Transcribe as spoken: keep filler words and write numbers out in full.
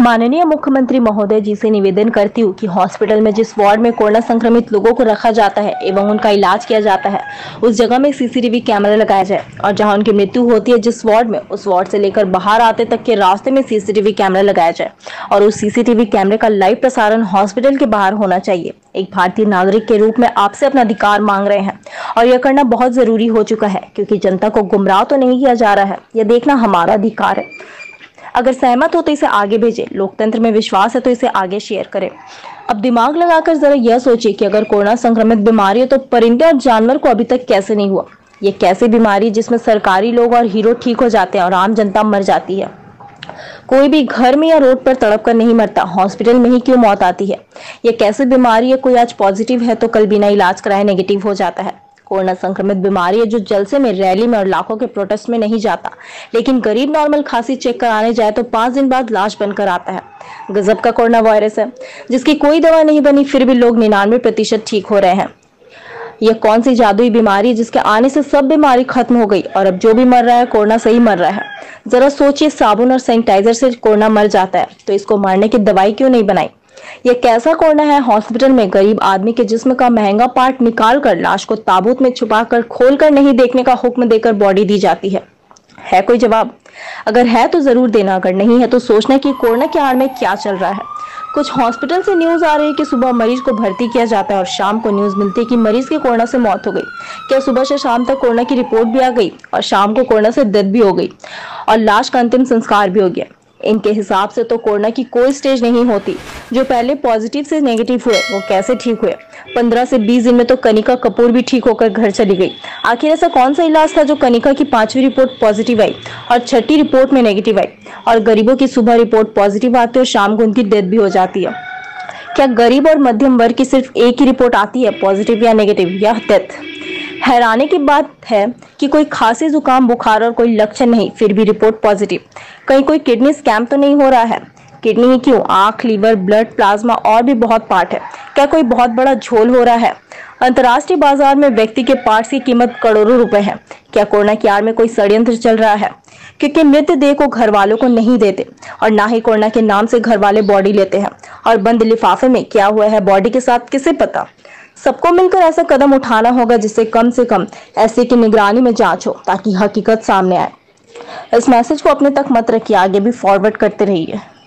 माननीय मुख्यमंत्री महोदय जी से निवेदन करती हूँ कि हॉस्पिटल में जिस वार्ड में कोरोना संक्रमित लोगों को रखा जाता है एवं उनका इलाज किया जाता है उस जगह में सीसीटीवी कैमरा लगाया जाए और जहां उनकी मृत्यु होती है जिस वार्ड में उस वार्ड से लेकर बाहर आते तक के रास्ते में सीसीटीवी कैमरा लगाया जाए और उस सीसीटीवी कैमरे का लाइव प्रसारण हॉस्पिटल के बाहर होना चाहिए। एक भारतीय नागरिक के रूप में आपसे अपना अधिकार मांग रहे हैं और यह करना बहुत जरूरी हो चुका है क्योंकि जनता को गुमराह तो नहीं किया जा रहा है, यह देखना हमारा अधिकार है। अगर सहमत हो तो इसे आगे भेजें। लोकतंत्र में विश्वास है तो इसे आगे शेयर करें। अब दिमाग लगाकर जरा यह सोचिए कि अगर कोरोना संक्रमित बीमारी है तो परिंदे और जानवर को अभी तक कैसे नहीं हुआ। ये कैसी बीमारी जिसमें सरकारी लोग और हीरो ठीक हो जाते हैं और आम जनता मर जाती है। कोई भी घर में या रोड पर तड़प कर नहीं मरता, हॉस्पिटल में ही क्यों मौत आती है। ये कैसी बीमारी है, कोई आज पॉजिटिव है तो कल बिना इलाज कराए नेगेटिव हो जाता है। कोरोना संक्रमित बीमारी है जो जलसे में, रैली में और लाखों के प्रोटेस्ट में नहीं जाता, लेकिन गरीब नॉर्मल खांसी चेक कराने जाए तो पांच दिन बाद लाश बनकर आता है। गजब का कोरोना वायरस है जिसकी कोई दवा नहीं बनी, फिर भी लोग निन्यानवे प्रतिशत ठीक हो रहे हैं। यह कौन सी जादुई बीमारी है जिसके आने से सब बीमारी खत्म हो गई और अब जो भी मर रहा है कोरोना से ही मर रहा है। जरा सोचिए, साबुन और सैनिटाइजर से कोरोना मर जाता है तो इसको मारने की दवाई क्यों नहीं बनाई। यह कैसा कोरोना है हॉस्पिटल में गरीब आदमी के जिस्म का महंगा पार्ट निकाल कर लाश को ताबूत में छुपाकर खोल कर नहीं देखने का हुक्म देकर बॉडी दी जाती है। है कोई जवाब? अगर है तो जरूर देना, अगर नहीं है तो सोचना कि कोरोना के आड़ में क्या चल रहा है। कुछ हॉस्पिटल से न्यूज आ रही है कि सुबह मरीज को भर्ती किया जाता है और शाम को न्यूज मिलती है कि मरीज के कोरोना से मौत हो गई। क्या सुबह से शाम तक कोरोना की रिपोर्ट भी आ गई और शाम को कोरोना से डेथ भी हो गई और लाश का अंतिम संस्कार भी हो गया। इनके हिसाब से तो कोरोना की कोई स्टेज नहीं होती। जो पहले पॉजिटिव से नेगेटिव हुए वो कैसे ठीक हुए? पंद्रह से बीस दिन में तो कनिका कपूर भी ठीक होकर घर चली गई। आखिर ऐसा कौन सा इलाज था जो कनिका की पांचवी रिपोर्ट पॉजिटिव आई और छठी रिपोर्ट में नेगेटिव आई और गरीबों की सुबह रिपोर्ट पॉजिटिव आती है और शाम को उनकी डेथ भी हो जाती है। क्या गरीब और मध्यम वर्ग की सिर्फ एक ही रिपोर्ट आती है, पॉजिटिव या नेगेटिव या डेथ? हैरानी की बात है कि कोई खांसी, जुकाम, बुखार और कोई लक्षण नहीं, फिर भी रिपोर्ट पॉजिटिव। कहीं कोई किडनी स्कैम तो नहीं हो रहा है? किडनी ही क्यों, आंख, लीवर, ब्लड, प्लाज्मा और भी बहुत पार्ट है। क्या कोई बहुत बड़ा झोल हो रहा है? अंतर्राष्ट्रीय बाजार में व्यक्ति के पार्ट्स की कीमत करोड़ों रुपए है। क्या कोरोना की आड़ में कोई षड्यंत्र चल रहा है? क्योंकि मृतदेह को घर वालों को नहीं देते और ना ही कोरोना के नाम से घर वाले बॉडी लेते हैं और बंद लिफाफे में क्या हुआ है बॉडी के साथ किसे पता। सबको मिलकर ऐसा कदम उठाना होगा जिससे कम से कम ऐसे की निगरानी में जांच हो ताकि हकीकत सामने आए। इस मैसेज को अपने तक मत रखिए, आगे भी फॉरवर्ड करते रहिए।